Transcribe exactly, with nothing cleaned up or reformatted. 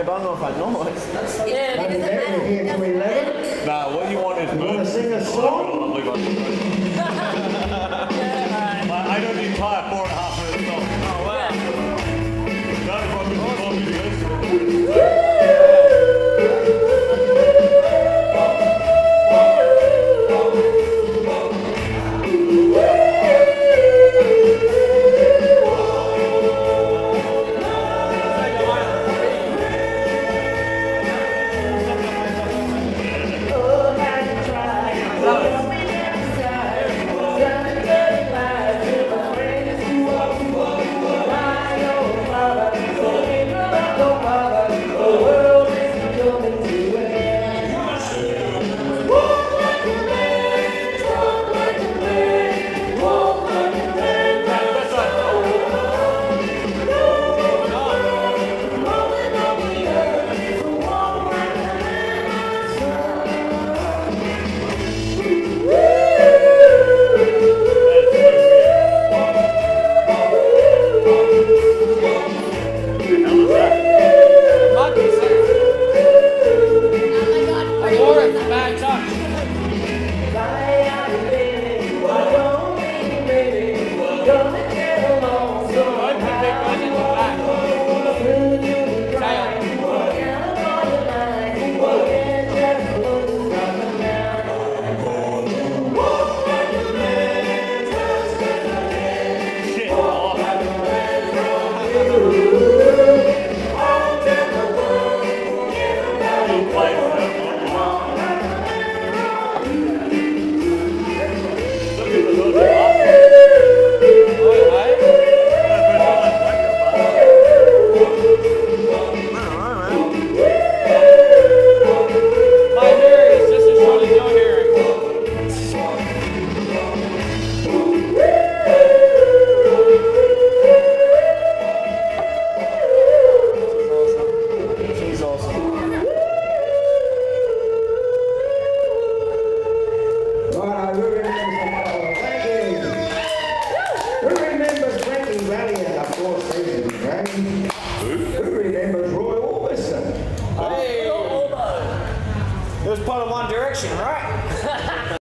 Hey, but I'm not fan noise. Yeah, Maybe that we're here till eleven. Nah, what you want is You want to sing a song? I, I don't need time four and a half minutes long. Oh, wow. That's what we want me to listen to. Who remembers Frankie Valli at the Four Seasons, right?